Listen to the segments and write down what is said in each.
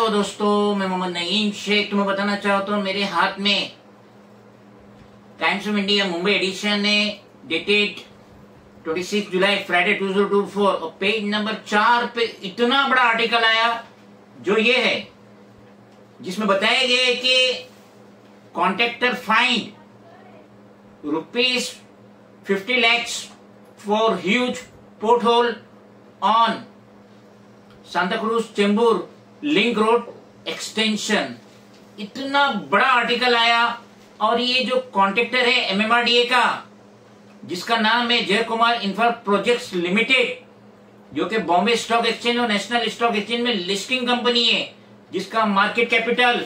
दोस्तों, मैं मोहम्मद नईम शेख तुम्हें बताना चाहता हूँ मेरे हाथ में Times of India Mumbai edition है डेटेड 26 जुलाई फ्राइडे 2024 और पेज नंबर 4 पे इतना बड़ा आर्टिकल आया जो ये है जिसमें बताया गया है कि contractor fined ₹50 lakhs for huge pothole on Santacruz Chembur link road extension. इतना बड़ा आर्टिकल आया और ये जो कॉन्ट्रैक्टर है एमएमआरडीए का जिसका नाम है जय कुमार इंफ्रा प्रोजेक्ट्स लिमिटेड जो कि बॉम्बे स्टॉक एक्सचेंज और नेशनल स्टॉक एक्सचेंज में लिस्टिंग कंपनी है जिसका मार्केट कैपिटल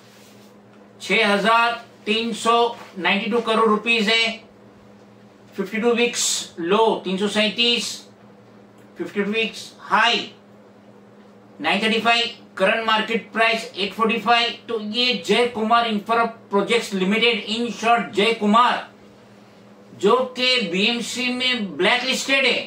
6,392 करोड़ रुपीस है। 52 weeks low 337, 52 weeks high 935, current market price 845। तो ये Jay Kumar infra projects limited in short Jay Kumar जो कि बीएमसी में ब्लैक लिस्टेड है,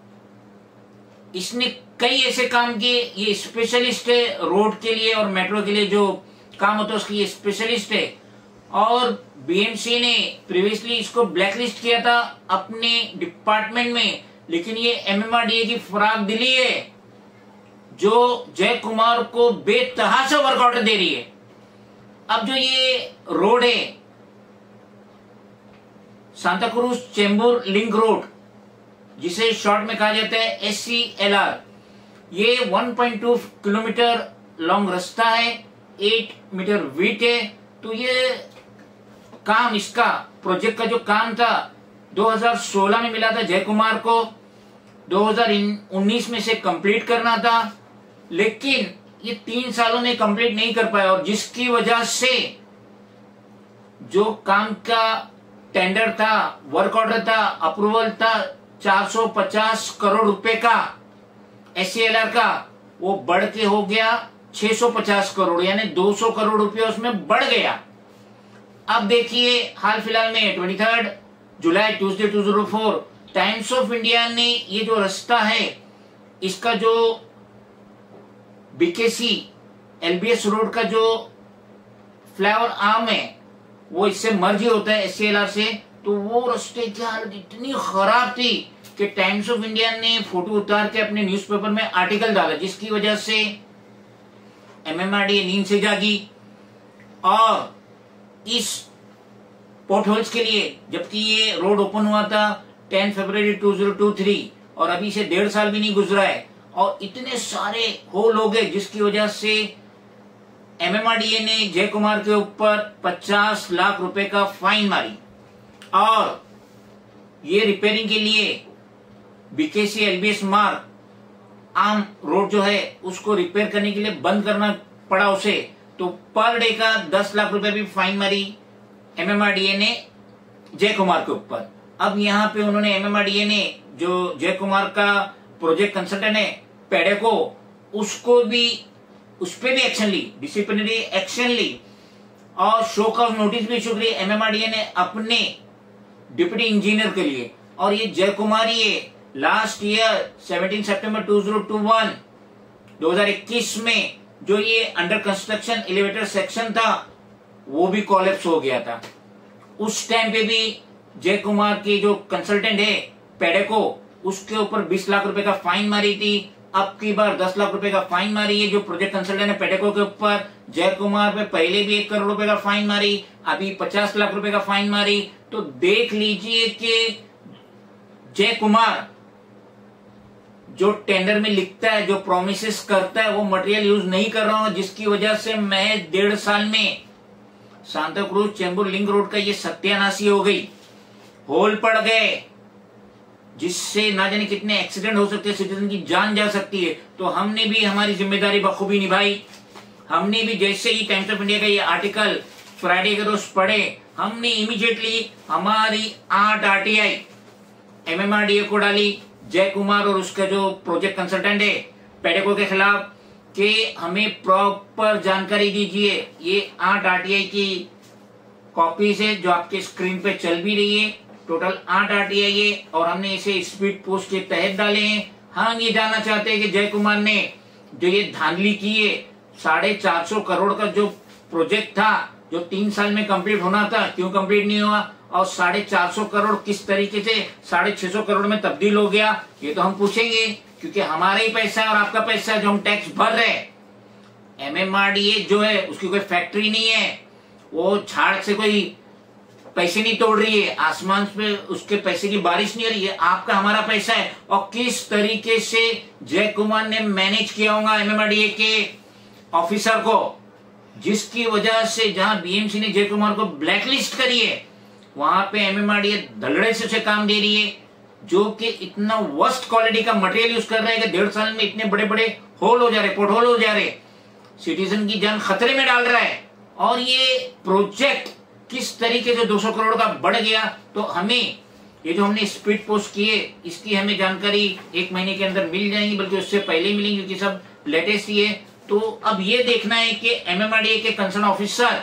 इसने कई ऐसे काम किए। ये स्पेशलिस्ट है रोड के लिए और मेट्रो के लिए जो काम होता है उसकी ये स्पेशलिस्ट है और बीएमसी ने प्रीवियसली इसको ब्लैकलिस्ट किया था अपने डिपार्टमेंट में, लेकिन ये एमएमआरडीए की फराक दिली है जो जय कुमार को बेतहाशा वर्क ऑर्डर दे रही है। अब जो ये रोड है Santacruz Chembur link road जिसे शॉर्ट में कहा जाता है SCLR, ये 1.2 किलोमीटर लॉन्ग रास्ता है, 8 मीटर विड्थ है। तो ये काम इसका प्रोजेक्ट का जो काम था 2016 में मिला था जय कुमार को, 2019 में से कंप्लीट करना था, लेकिन ये 3 सालों में कंप्लीट नहीं कर पाया और जिसकी वजह से जो काम का टेंडर था, वर्क ऑर्डर था, अप्रूवल था 450 करोड़ रुपए का SCLR का, वो बढ़ के हो गया 650 करोड़ यानी 200 करोड़ रुपए उसमें बढ़ गया। अब देखिए हाल फिलहाल में 23 July Tuesday 2004 Times of India ने ये जो रास्ता है इसका जो बीकेसी एलबीएस रोड का जो फ्लाईओवर आर्म है वो इससे मर्ज होता है SCLR से, तो वो रास्ते की हालत इतनी खराब थी कि टाइम्स ऑफ इंडिया ने फोटो उतार के अपने न्यूज़पेपर में आर्टिकल डाला जिसकी वजह से एमएमआरडीए नींद से जागी और इस पोर्ट होल्स के लिए, जबकि ये रोड ओपन हुआ था 10 फरवरी 2023 और अभी से 1.5 साल भी नहीं गुजरा है और इतने सारे होल हो गए जिसकी वजह से एमएमआरडीए ने जय कुमार के ऊपर 50 लाख रुपए का फाइन मारी और ये रिपेयरिंग के लिए बीकेसी एलबीएस मार्ग आम रोड जो है उसको रिपेयर करने के लिए बंद करना पड़ा उसे, तो पर डे का 10 लाख रुपए भी फाइन मारी एमएमआरडीए ने जय कुमार के ऊपर। अब यहाँ पे उन्होंने एमएमआरडीए ने जो जय कुमार का प्रोजेक्ट कंसल्टेंट है पेडेको उसको भी उस पर भी एक्शन ली, डिसिप्लिनरी एक्शन ली और शो कॉज नोटिस भी इशू करी एमएमआरडीए ने अपने डिप्टी इंजीनियर के लिए। और ये जय कुमार ये लास्ट ईयर 17 सितंबर 2021 में जो ये अंडर कंस्ट्रक्शन एलिवेटर सेक्शन था वो भी कोलैप्स हो गया था। उस टाइम पे भी जय कुमार की जो कंसल्टेंट है पेडेको उसके ऊपर 20 लाख रुपए का फाइन मारी थी, अब की बार 10 लाख रुपए का फाइन मारी है जो प्रोजेक्ट कंसल्टेंट है पेडेको के ऊपर। जय कुमार पे पहले भी 1 करोड़ रुपए का फाइन मारी, अभी 50 लाख रुपए का फाइन मारी। तो देख लीजिए कि जय कुमार जो टेंडर में लिखता है, जो प्रोमिसेस करता है वो मटेरियल यूज नहीं कर रहा हूं जिसकी वजह से मैं 1.5 साल में Santacruz Chembur link road का ये सत्यानाशी हो गई, होल पड़ गए जिससे ना जाने कितने एक्सीडेंट हो सकते हैं, सिटीजन की जान जा सकती है। तो हमने भी हमारी जिम्मेदारी बखूबी निभाई। हमने भी जैसे ही टाइम्स ऑफ इंडिया का ये आर्टिकल फ्राइडे के रोज पढ़े हमने इमीडिएटली हमारी 8 RTI एमएमआरडीए को डाली जय कुमार और उसका जो प्रोजेक्ट कंसल्टेंट है पेडेको के खिलाफ कि हमें प्रॉपर जानकारी दीजिए। ये 8 RTI की कॉपीज है जो आपके स्क्रीन पे चल भी रही है, टोटल 8 RTI है और हमने इसे स्पीड पोस्ट के तहत डाले हैं। हम ये जानना चाहते हैं कि जय कुमार ने जो ये धांधली की है 450 करोड़ का जो प्रोजेक्ट था, जो 3 साल में कंप्लीट होना था, क्यों कंप्लीट नहीं हुआ, और 450 करोड़ किस तरीके से 650 करोड़ में तब्दील हो गया, ये तो हम पूछेंगे, क्योंकि हमारा ही पैसा है और आपका पैसा है जो हम टैक्स भर रहे हैं। MMRDA जो है उसकी कोई फैक्ट्री नहीं है, वो झाड़ से कोई पैसे नहीं तोड़ रही है, आसमान पे उसके पैसे की बारिश नहीं हो रही है, आपका हमारा पैसा है। और किस तरीके से जय कुमार ने मैनेज किया होगा MMRDA के ऑफिसर को, जिसकी वजह से जहां BMC ने जय कुमार को ब्लैकलिस्ट करी है, वहां पे MMRDA दलड़े से उसे काम दे रही है, जो कि इतना वर्स्ट क्वालिटी का मटेरियल यूज कर रहा है कि 1.5 साल में इतने बड़े बड़े होल हो जा रहे, पोर्ट होल हो जा रहे, सिटीजन की जान खतरे में डाल रहा है। और ये प्रोजेक्ट किस तरीके से 200 करोड़ का बढ़ गया, तो हमें ये जो हमने स्पीड पोस्ट किए इसकी हमें जानकारी 1 महीने के अंदर मिल जाएंगी, बल्कि उससे पहले ही मिलेंगी, क्योंकि सब लेटेस्ट ही है। तो अब ये देखना है कि MMRDA के कंसर्न ऑफिसर,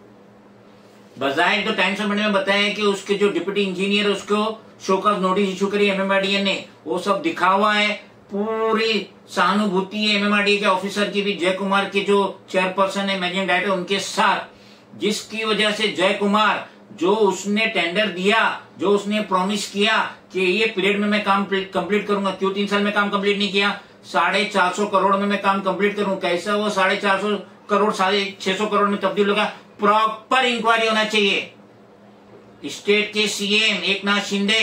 बजाय तो टाइम्स ऑफ इंडिया में बताया कि उसके जो डिप्टी इंजीनियर उसको शोकॉज नोटिस इशू करी MMRDA ने, वो सब दिखा हुआ है। पूरी सहानुभूति है MMRDA के ऑफिसर की भी जय कुमार के जो चेयरपर्सन है, मैनेजिंग डायरेक्टर, उनके साथ, जिसकी वजह से जय कुमार जो उसने टेंडर दिया, जो उसने प्रॉमिस किया कि ये पीरियड में मैं काम कंप्लीट करूंगा, क्यों 3 साल में काम कंप्लीट नहीं किया, 450 करोड़ में मैं काम कंप्लीट करूं, कैसा वो 450 करोड़ 650 करोड़ में तब्दील होगा। प्रॉपर इंक्वायरी होना चाहिए। स्टेट के CM Eknath Shinde,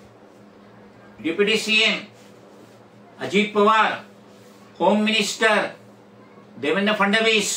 deputy CM Ajit Pawar, home minister Devendra Fadnavis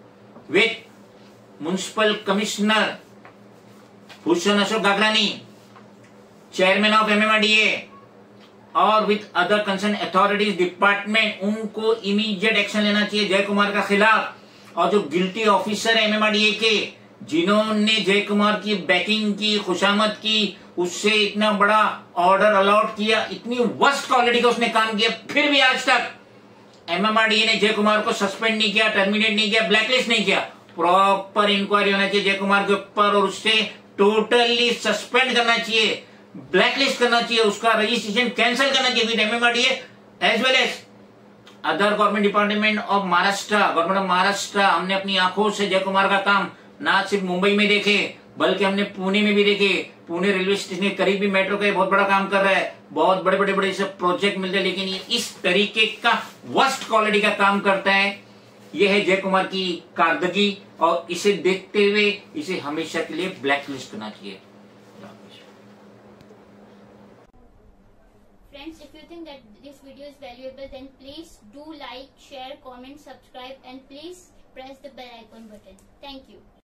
with municipal commissioner Bhushan Ashok Gagrani, chairman of MMRDA और with other concern authorities department, उनको इमीडिएट एक्शन लेना चाहिए जय कुमार का खिलाफ। और जो गिल्टी ऑफिसर है MMRDA के, जिन्होंने जय कुमार की बैकिंग की, खुशामद की, उससे इतना बड़ा ऑर्डर अलॉट किया, इतनी वर्स्ट क्वालिटी का उसने काम किया, फिर भी आज तक MMRDA ने जय कुमार को सस्पेंड नहीं किया, टर्मिनेट नहीं किया, ब्लैकलिस्ट नहीं किया। प्रॉपर इंक्वायरी होना चाहिए जय कुमार के ऊपर और उससे टोटली सस्पेंड करना चाहिए, ब्लैकलिस्ट करना चाहिए, उसका रजिस्ट्रेशन कैंसिल करना चाहिए with MMRDA as well as other government department of Maharashtra, government of Maharashtra. हमने अपनी आंखों से जय कुमार का काम ना सिर्फ मुंबई में देखे, बल्कि हमने पुणे में भी देखे। पुणे रेलवे स्टेशन के करीब भी मेट्रो का बहुत बड़ा काम कर रहा है, बहुत बड़े बड़े बड़े सब प्रोजेक्ट मिलते हैं, लेकिन ये इस तरीके का वर्स्ट क्वालिटी का काम करता है। यह है जय कुमार की कारदगी, और इसे देखते हुए इसे हमेशा के लिए ब्लैकलिस्ट करना चाहिए। Friends, if you think that this video is valuable, then please do like, share, comment, subscribe, and please press the bell icon button. Thank you.